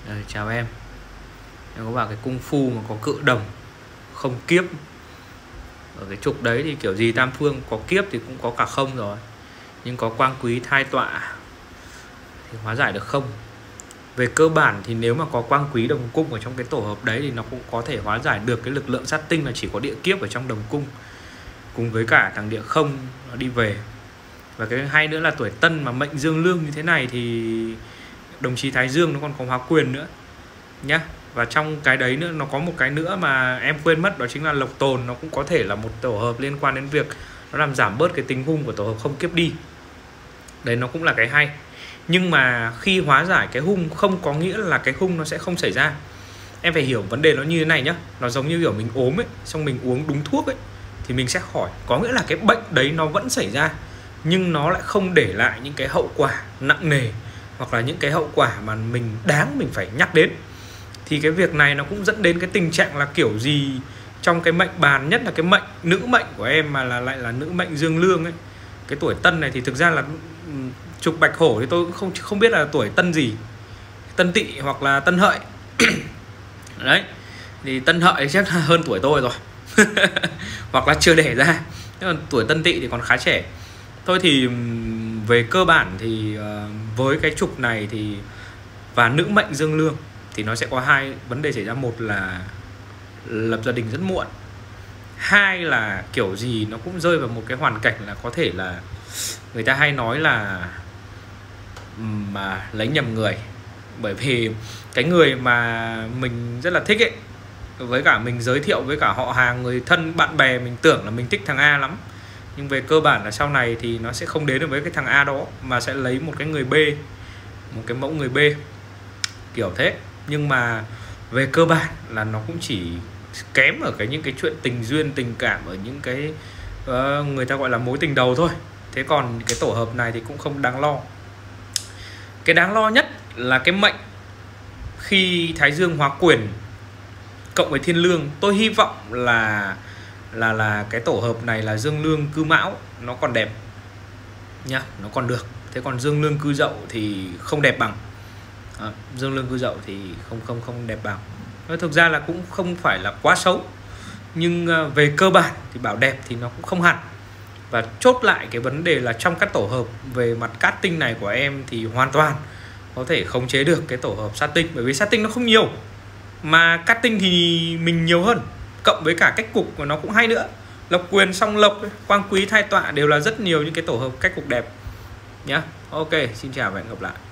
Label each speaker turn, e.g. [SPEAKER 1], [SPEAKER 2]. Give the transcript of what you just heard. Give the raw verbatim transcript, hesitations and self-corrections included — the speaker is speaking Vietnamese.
[SPEAKER 1] Ờ, chào em. Em có vào cái cung phu mà có cự đồng không kiếp. Ở cái trục đấy thì kiểu gì tam phương có kiếp thì cũng có cả không rồi, nhưng có quang quý thai tọa thì hóa giải được không. Về cơ bản thì nếu mà có quang quý đồng cung ở trong cái tổ hợp đấy thì nó cũng có thể hóa giải được cái lực lượng sát tinh là chỉ có địa kiếp ở trong đồng cung, cùng với cả thằng địa không nó đi về. Và cái hay nữa là tuổi Tân mà mệnh dương lương như thế này thì đồng chí Thái Dương nó còn có hóa quyền nữa nhá. Và trong cái đấy nữa nó có một cái nữa mà em quên mất, đó chính là lộc tồn. Nó cũng có thể là một tổ hợp liên quan đến việc nó làm giảm bớt cái tính hung của tổ hợp không kiếp đi. Đấy nó cũng là cái hay. Nhưng mà khi hóa giải cái hung không có nghĩa là cái hung nó sẽ không xảy ra. Em phải hiểu vấn đề nó như thế này nhá. Nó giống như kiểu mình ốm ấy, xong mình uống đúng thuốc ấy thì mình sẽ khỏi. Có nghĩa là cái bệnh đấy nó vẫn xảy ra, nhưng nó lại không để lại những cái hậu quả nặng nề, hoặc là những cái hậu quả mà mình đáng mình phải nhắc đến. Thì cái việc này nó cũng dẫn đến cái tình trạng là kiểu gì trong cái mệnh bàn, nhất là cái mệnh nữ mệnh của em mà là lại là nữ mệnh dương lương ấy, cái tuổi Tân này thì thực ra là trục bạch hổ thì tôi cũng không không biết là tuổi Tân gì, Tân Tỵ hoặc là Tân Hợi. Đấy thì Tân Hợi chắc là hơn tuổi tôi rồi. Hoặc là chưa đẻ ra. Nhưng mà tuổi Tân Tỵ thì còn khá trẻ. Thôi thì về cơ bản thì với cái trục này thì và nữ mệnh dương lương thì nó sẽ có hai vấn đề xảy ra. Một là lập gia đình rất muộn, hai là kiểu gì nó cũng rơi vào một cái hoàn cảnh là có thể là người ta hay nói là mà lấy nhầm người. Bởi vì cái người mà mình rất là thích ấy, với cả mình giới thiệu với cả họ hàng, người thân, bạn bè, mình tưởng là mình thích thằng A lắm, nhưng về cơ bản là sau này thì nó sẽ không đến được với cái thằng A đó, mà sẽ lấy một cái người B, một cái mẫu người B kiểu thế. Nhưng mà về cơ bản là nó cũng chỉ kém ở cái những cái chuyện tình duyên tình cảm, ở những cái uh, người ta gọi là mối tình đầu thôi. Thế còn cái tổ hợp này thì cũng không đáng lo. Cái đáng lo nhất là cái mệnh khi Thái Dương hóa quyền cộng với thiên lương. Tôi hy vọng là là là cái tổ hợp này là dương lương cư mão nó còn đẹp nhá, nó còn được. Thế còn dương lương cư dậu thì không đẹp bằng. À, dương lương cư dậu thì không không không đẹp bằng. Thực ra là cũng không phải là quá xấu, nhưng về cơ bản thì bảo đẹp thì nó cũng không hẳn. Và chốt lại cái vấn đề là trong các tổ hợp về mặt cát tinh này của em thì hoàn toàn có thể khống chế được cái tổ hợp sát tinh. Bởi vì sát tinh nó không nhiều, mà cát tinh thì mình nhiều hơn. Cộng với cả cách cục của nó cũng hay nữa. Lộc quyền, song lộc, quang quý, thai tọa đều là rất nhiều những cái tổ hợp cách cục đẹp nhá. Ok, xin chào và hẹn gặp lại.